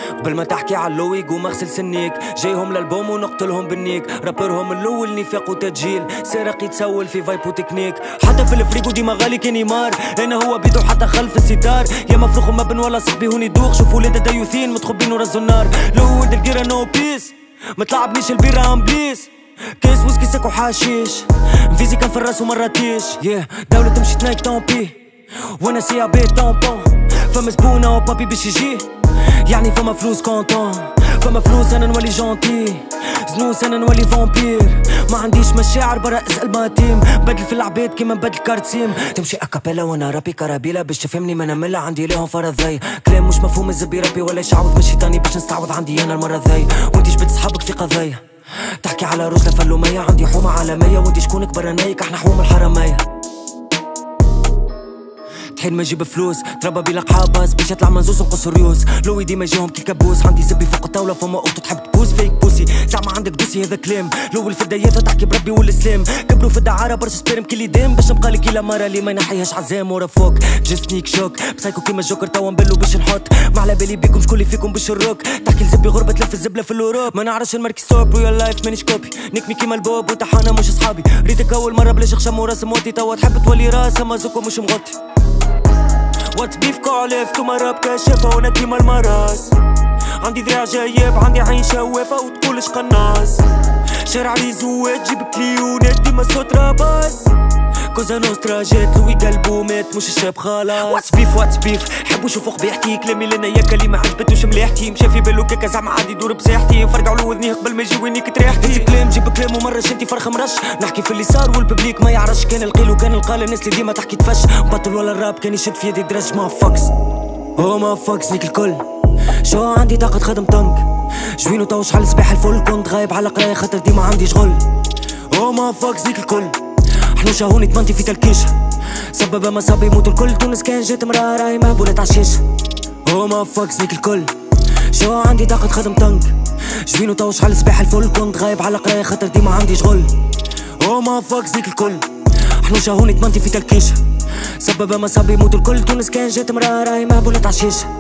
قبل ما تحكي علوي قوم اغسل سنيك. جايهم للبوم ونقتلهم بالنيك. رابرهم الاول نفاق وتسجيل، سارق يتسول في فايب وتكنيك. حتى في الفريقو ديما غالي كنيمار، انا هو بيدو حتى خلف الستار. يا مفروخ مبن ولا صاحبي هوني دوخ. شوفوا ليدا دايوثين متخبين ورزوا النار. الاول القيرة نو بيس، ما تلعبنيش البيرة امبليس. كيس ويسكي ساكو حشيش، فيزي كان في الراس ومراتيش. دولة تمشي تنايك طومبي وانا سي ابي طومبون. فما زبونة وبابي باش يجي، يعني فما فلوس كونتون. فما فلوس انا نولي جونتي، زنوس انا نولي فامبير. ما عنديش مشاعر برا اسأل ما تيم. بدل في العباد كيما نبدل كارتسيم. تمشي اكابيلا وانا رابي كرابيلا باش تفهمني ما نملا. عندي ليهم فرض ذي كلام مش مفهوم. الزبي ربي ولا يشعوذ من شيطاني باش نستعوض. عندي انا المرة ذي وانتي جبت صحابك في قضية. تحكي على رجلة فلومية، عندي حومة عالمية وانتي شكونك برانيك. احنا حوم الحرمية. تحين ما يجيب فلوس تربى بلا حابس باش يطلع منزوز ونقص ريوس. لوي ديما يجيهم كي كابوس. عندي زبي فوق الطاولة فما اوتو تحب تبوس فيك بوسي. زعما عندك دوسي هذا كلام. الاول في الديات تحكي بربي والاسلام. كبروا في الدعارة برشا سبيرم كي دام باش نبقى لك كيلا مرة اللي ما ينحيهاش عزام ورا فوق. جسنيك شوك بسايكو كيما الجوكر توا نبلو باش نحط. ما على بالي بيكم شكون اللي فيكم باش الروك. تحكي لزبي غربة تلف الزبلة في الاوروب. ما نعرفش الماركي ستوب ريال لايف مانيش كوبي. نكمي كيما البوب وتحانا مش اصحابي. ريتك اول مرة بلاش خشم وراس موتي. توا تحب تولي راس اما زوكو مش مغطي. وات بيف كولف توما راب كاشفة وانا كيما المراس. عندي ذراع جايب عندي عين شوافة وتقولش قناص. شارع لي زوات جيب كليونات ديما صوت راباس. كوزا نوسترا جات لوي قلبو مات مش الشاب خلاص. واتس بيف حبو يشوفو قبيحتي. كلامي لنا يا كلمة عجبتوش مليحتي. مشى في بالو كاكا زعما عادي يدور بساحتي. فرقعوا له وذنيه قبل ما يجي وينيك تريحتي. بس كلام جيب كلام ومرة شنتي فرخ مرش. نحكي في اللي صار والببليك ما يعرفش. كان القيل وكان القال. الناس اللي ديما تحكي تفش. بطل ولا الراب كان يشد في يدي درج ما فاكس. هو ما فاكس نيك الكل. شو عندي طاقة خدم طنق. جوينو تو شحال الصباح الفل. كنت غايب على قراية خاطر ديما عندي شغل. هو ما فاكس نيك الكل. حنوشة هوني تمنتي في تلكيشة. سبب مصابي يموتوا الكل. تونس كان جات مرا راهي مهبولة عالشاشة. هو ما فاكس نيك الكل. شو عندي طاقة خدم طنق. جوينو تو شحال الصباح الفل. كنت غايب على قراية خاطر ديما عندي شغل. هو ما فاكس نيك الكل. حنوشة هوني تمنتي في تلكيشة. سبب مصابي يموتوا الكل. تونس كان جات مرا راهي مهبولة عالشاشة.